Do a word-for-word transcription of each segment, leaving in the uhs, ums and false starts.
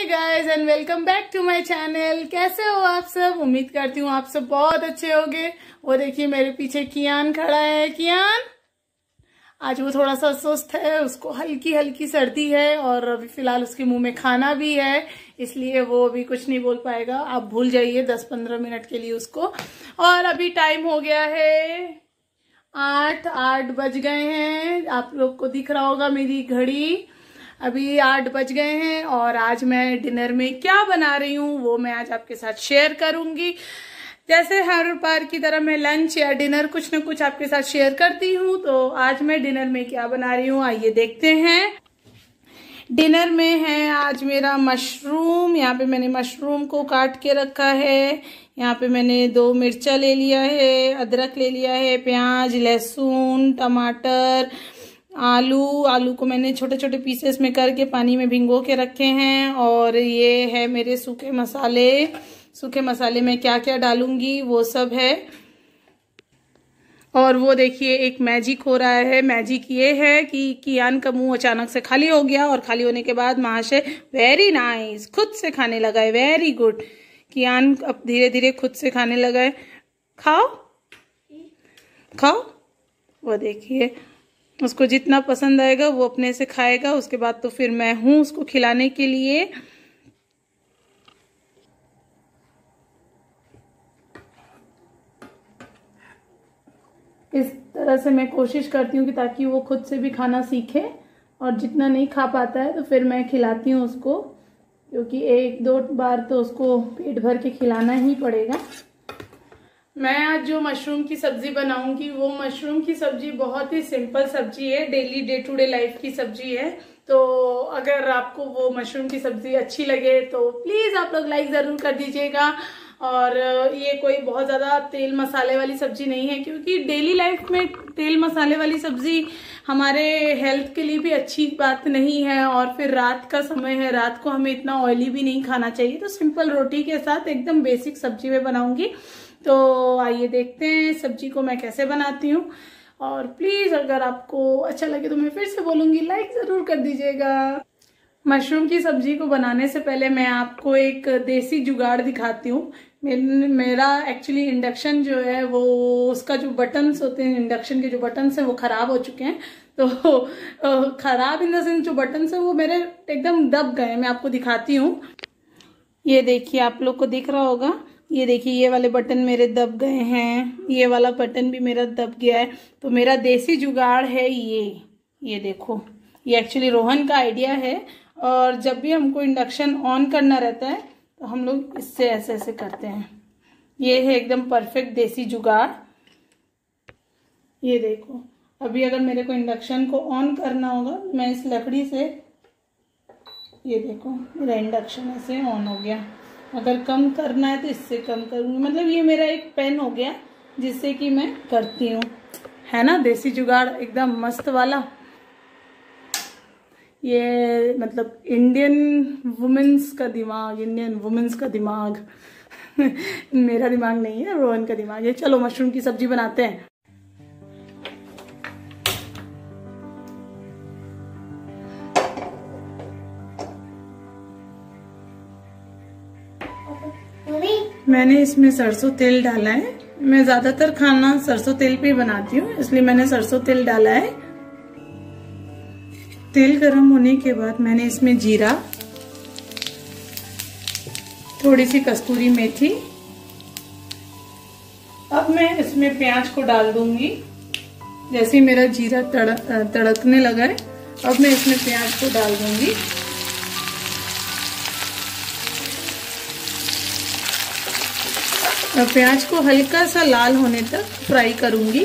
Guys and welcome back to my channel. कैसे हो आप सब? उम्मीद करती हूँ आप सब बहुत अच्छे होंगे। वो देखिए मेरे पीछे कियान खड़ा है। कियान आज वो थोड़ा सा सुस्त है, उसको हल्की हल्की सर्दी है और अभी फिलहाल उसके मुंह में खाना भी है, इसलिए वो अभी कुछ नहीं बोल पाएगा। आप भूल जाइए दस पंद्रह मिनट के लिए उसको। और अभी टाइम हो गया है आठ आठ बज गए हैं। आप लोग को दिख रहा होगा मेरी घड़ी, अभी आठ बज गए हैं। और आज मैं डिनर में क्या बना रही हूँ वो मैं आज आपके साथ शेयर करूंगी। जैसे हर बार की तरह मैं लंच या डिनर कुछ न कुछ आपके साथ शेयर करती हूँ, तो आज मैं डिनर में क्या बना रही हूँ आइए देखते हैं। डिनर में है आज मेरा मशरूम। यहाँ पे मैंने मशरूम को काट के रखा है। यहाँ पे मैंने दो मिर्चा ले लिया है, अदरक ले लिया है, प्याज, लहसुन, टमाटर, आलू आलू को मैंने छोटे छोटे पीसेस में करके पानी में भिंगो के रखे हैं। और ये है मेरे सूखे मसाले। सूखे मसाले में क्या क्या डालूंगी वो सब है। और वो देखिए एक मैजिक हो रहा है। मैजिक ये है कि कियान का मुंह अचानक से खाली हो गया और खाली होने के बाद महाशय वेरी नाइस खुद से खाने लगा है। Very good. कियान अब धीरे धीरे खुद से खाने लगा है। खाओ खाओ। वो देखिए उसको जितना पसंद आएगा वो अपने से खाएगा, उसके बाद तो फिर मैं हूं उसको खिलाने के लिए। इस तरह से मैं कोशिश करती हूँ कि ताकि वो खुद से भी खाना सीखे, और जितना नहीं खा पाता है तो फिर मैं खिलाती हूँ उसको, क्योंकि एक दो बार तो उसको पेट भर के खिलाना ही पड़ेगा। मैं आज जो मशरूम की सब्जी बनाऊंगी वो मशरूम की सब्जी बहुत ही सिंपल सब्जी है, daily day to day life की सब्जी है। तो अगर आपको वो मशरूम की सब्जी अच्छी लगे तो प्लीज आप लोग लाइक जरूर कर दीजिएगा। और ये कोई बहुत ज्यादा तेल मसाले वाली सब्जी नहीं है, क्योंकि डेली लाइफ में तेल मसाले वाली सब्जी हमारे हेल्थ के लिए भी अच्छी बात नहीं है। और फिर रात का समय है, रात को हमें इतना ऑयली भी नहीं खाना चाहिए। तो सिंपल रोटी के साथ एकदम बेसिक सब्जी में बनाऊंगी। तो आइए देखते हैं सब्जी को मैं कैसे बनाती हूँ। और प्लीज अगर आपको अच्छा लगे तो मैं फिर से बोलूंगी लाइक जरूर कर दीजिएगा। मशरूम की सब्जी को बनाने से पहले मैं आपको एक देसी जुगाड़ दिखाती हूँ। मेरा एक्चुअली इंडक्शन जो है वो उसका जो बटन्स होते हैं, इंडक्शन के जो बटन्स हैं वो खराब हो चुके हैं। तो खराब इन द सेंस जो बटन्स है वो मेरे एकदम दब गए। मैं आपको दिखाती हूँ। ये देखिए आप लोग को दिख रहा होगा, ये देखिए ये वाले बटन मेरे दब गए हैं, ये वाला बटन भी मेरा दब गया है। तो मेरा देसी जुगाड़ है ये ये देखो, ये एक्चुअली रोहन का आइडिया है। और जब भी हमको इंडक्शन ऑन करना रहता है तो हम लोग इससे ऐसे ऐसे करते हैं। ये है एकदम परफेक्ट देसी जुगाड़। ये देखो अभी अगर मेरे को इंडक्शन को ऑन करना होगा मैं इस लकड़ी से, ये देखो मेरा इंडक्शन ऐसे ऑन हो गया। अगर कम करना है तो इससे कम करूंगी। मतलब ये मेरा एक पेन हो गया जिससे कि मैं करती हूँ, है ना देसी जुगाड़ एकदम मस्त वाला। ये मतलब इंडियन वुमेन्स का दिमाग, इंडियन वुमेन्स का दिमाग मेरा दिमाग नहीं है, रोहन का दिमाग है। चलो मशरूम की सब्जी बनाते हैं। मैंने इसमें सरसों तेल डाला है। मैं ज्यादातर खाना सरसों तेल पे ही बनाती हूँ, इसलिए मैंने सरसों तेल डाला है। तेल गरम होने के बाद मैंने इसमें जीरा, थोड़ी सी कस्तूरी मेथी, अब मैं इसमें प्याज को डाल दूंगी। जैसे ही मेरा जीरा तड़क तड़कने लगा है अब मैं इसमें प्याज को डाल दूंगी। और प्याज को हल्का सा लाल होने तक फ्राई करूंगी।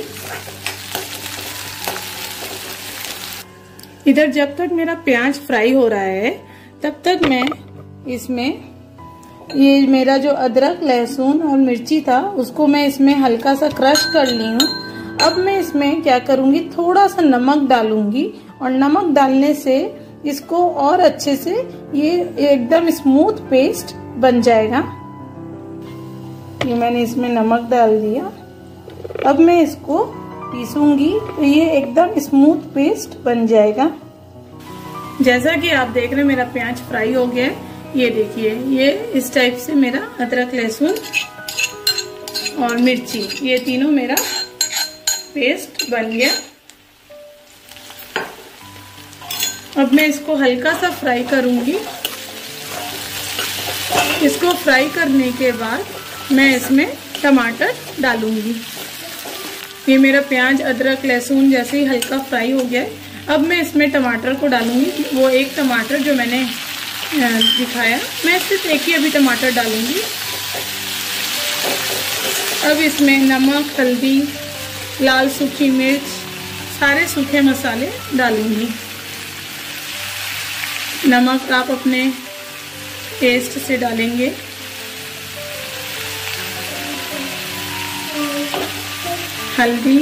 इधर जब तक मेरा प्याज फ्राई हो रहा है तब तक मैं इसमें ये मेरा जो अदरक, लहसुन और मिर्ची था उसको मैं इसमें हल्का सा क्रश कर ली हूँ। अब मैं इसमें क्या करूंगी, थोड़ा सा नमक डालूंगी। और नमक डालने से इसको और अच्छे से ये एकदम स्मूथ पेस्ट बन जाएगा। ये मैंने इसमें नमक डाल दिया। अब मैं इसको पीसूंगी तो ये एकदम स्मूथ पेस्ट बन जाएगा। जैसा कि आप देख रहे हैं मेरा प्याज फ्राई हो गया है। ये देखिए, ये इस टाइप से मेरा अदरक लहसुन और मिर्ची ये तीनों मेरा पेस्ट बन गया। अब मैं इसको हल्का सा फ्राई करूंगी। इसको फ्राई करने के बाद मैं इसमें टमाटर डालूंगी। ये मेरा प्याज अदरक लहसुन जैसे ही हल्का फ्राई हो गया है, अब मैं इसमें टमाटर को डालूंगी। वो एक टमाटर जो मैंने दिखाया, मैं सिर्फ एक ही अभी टमाटर डालूंगी। अब इसमें नमक, हल्दी, लाल सूखी मिर्च, सारे सूखे मसाले डालूंगी। नमक आप अपने टेस्ट से डालेंगे। हल्दी,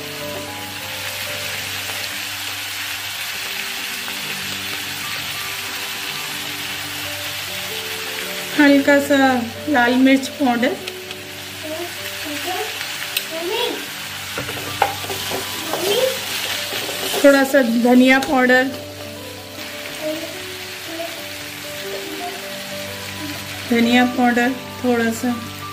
हल्का सा लाल मिर्च पाउडर, थोड़ा सा धनिया पाउडर, धनिया पाउडर थोड़ा सा।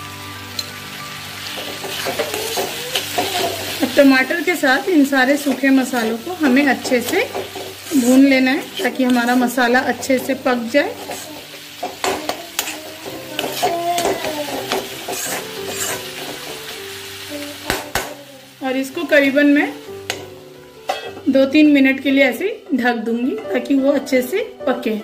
अब टमाटर के साथ इन सारे सूखे मसालों को हमें अच्छे से भून लेना है ताकि हमारा मसाला अच्छे से पक जाए। और इसको करीबन मैं दो तीन मिनट के लिए ऐसे ढक दूंगी ताकि वो अच्छे से पके।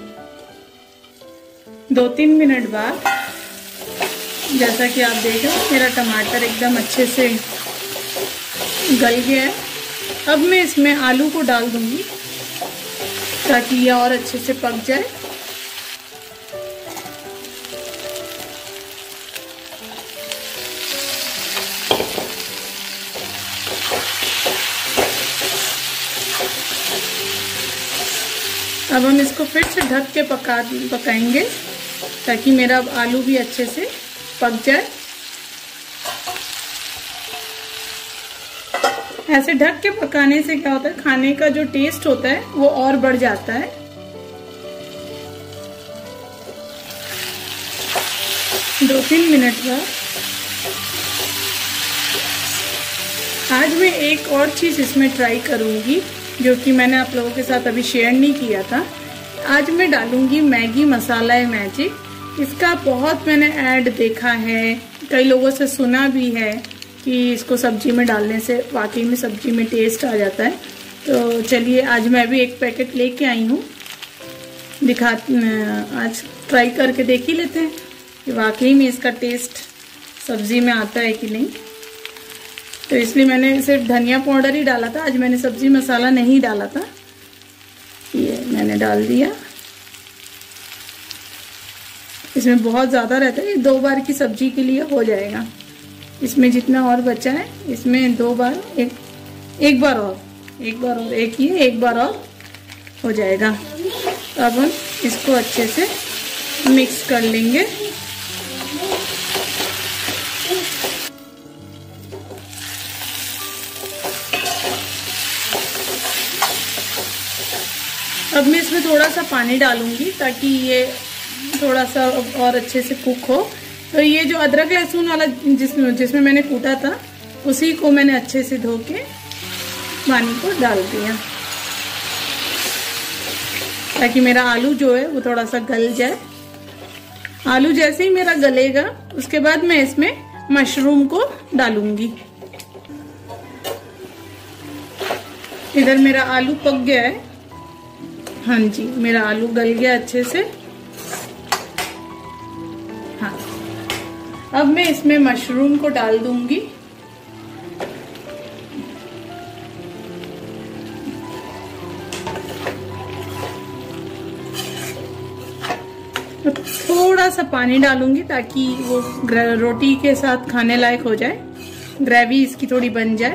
दो तीन मिनट बाद जैसा कि आप देख रहे हो मेरा टमाटर एकदम अच्छे से गल गया है। अब मैं इसमें आलू को डाल दूंगी ताकि ये और अच्छे से पक जाए। अब हम इसको फिर से ढक के पका पकाएंगे ताकि मेरा आलू भी अच्छे से पक जाए। ऐसे ढक के पकाने से क्या होता है, खाने का जो टेस्ट होता है वो और बढ़ जाता है। दो तीन मिनट बाद आज मैं एक और चीज इसमें ट्राई करूंगी जो कि मैंने आप लोगों के साथ अभी शेयर नहीं किया था। आज मैं डालूंगी मैगी मसाला मैजिक। इसका बहुत मैंने ऐड देखा है, कई लोगों से सुना भी है कि इसको सब्जी में डालने से वाकई में सब्जी में टेस्ट आ जाता है। तो चलिए आज मैं भी एक पैकेट लेके आई हूँ, दिखा आज ट्राई करके देख ही लेते हैं कि वाकई में इसका टेस्ट सब्जी में आता है कि नहीं। तो इसलिए मैंने सिर्फ धनिया पाउडर ही डाला था, आज मैंने सब्जी मसाला नहीं डाला था। ये मैंने डाल दिया। इसमें बहुत ज़्यादा रहता है, ये दो बार की सब्जी के लिए हो जाएगा। इसमें जितना और बचा है इसमें दो बार एक एक बार और एक बार और एक ये एक बार और हो जाएगा। अब हम इसको अच्छे से मिक्स कर लेंगे। अब मैं इसमें थोड़ा सा पानी डालूंगी ताकि ये थोड़ा सा और अच्छे से कुक हो। तो ये जो अदरक लहसुन वाला जिसमें जिसमें मैंने कूटा था उसी को मैंने अच्छे से धो के पानी को डाल दिया ताकि मेरा आलू जो है वो थोड़ा सा गल जाए। आलू जैसे ही मेरा गलेगा उसके बाद मैं इसमें मशरूम को डालूंगी। इधर मेरा आलू पक गया है। हाँ जी, मेरा आलू गल गया अच्छे से। हाँ, अब मैं इसमें मशरूम को डाल दूंगी। थोड़ा सा पानी डालूंगी ताकि वो रोटी के साथ खाने लायक हो जाए, ग्रेवी इसकी थोड़ी बन जाए।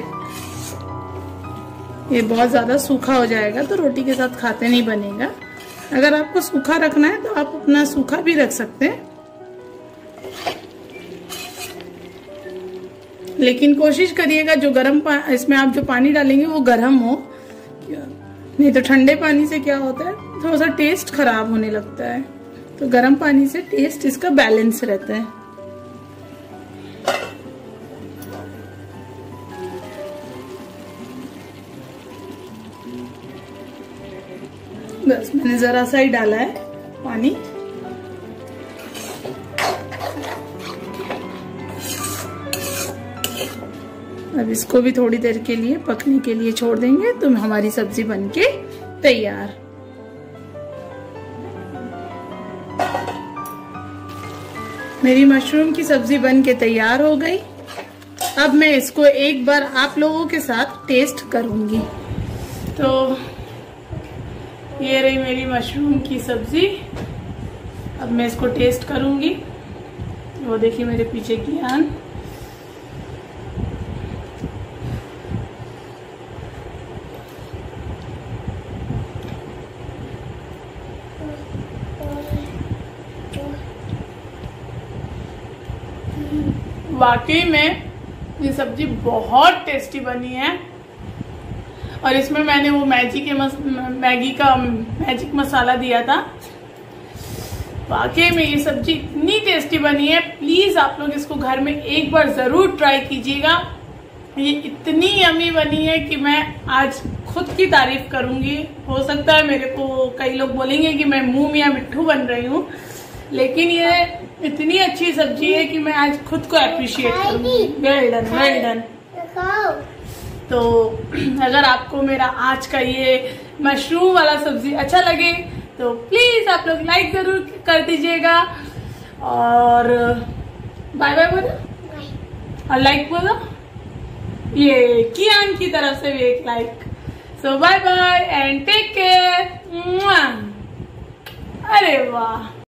ये बहुत ज़्यादा सूखा हो जाएगा तो रोटी के साथ खाते नहीं बनेगा। अगर आपको सूखा रखना है तो आप अपना सूखा भी रख सकते हैं, लेकिन कोशिश करिएगा जो गर्म इसमें आप जो पानी डालेंगे वो गर्म हो, नहीं तो ठंडे पानी से क्या होता है थोड़ा सा टेस्ट खराब होने लगता है। तो गर्म पानी से टेस्ट इसका बैलेंस रहता है। बस मैंने जरा सा ही डाला है पानी। अब इसको भी थोड़ी देर के लिए पकने के लिए छोड़ देंगे तो हमारी सब्जी बनके तैयार। मेरी मशरूम की सब्जी बनके तैयार हो गई। अब मैं इसको एक बार आप लोगों के साथ टेस्ट करूंगी। तो ये रही मेरी मशरूम की सब्जी। अब मैं इसको टेस्ट करूंगी। वो देखिए मेरे पीछे की आन। वाकई में ये सब्जी बहुत टेस्टी बनी है। और इसमें मैंने वो मैगी के मस, मैगी का मैजिक मसाला दिया था। वाकई में ये सब्जी इतनी टेस्टी बनी है। प्लीज आप लोग इसको घर में एक बार जरूर ट्राई कीजिएगा। ये इतनी यमी बनी है कि मैं आज खुद की तारीफ करूंगी। हो सकता है मेरे को कई लोग बोलेंगे कि मैं मुंह मियां मिट्ठू बन रही हूँ, लेकिन ये इतनी अच्छी सब्जी है कि मैं आज खुद को अप्रिशिएट करूंगी। Well done, well done. तो अगर आपको मेरा आज का ये मशरूम वाला सब्जी अच्छा लगे तो प्लीज आप लोग लाइक जरूर कर दीजिएगा। और बाय बाय बोलो और लाइक बोलो। ये कियान की तरफ से भी एक like. So bye bye and take care. अरे वाह।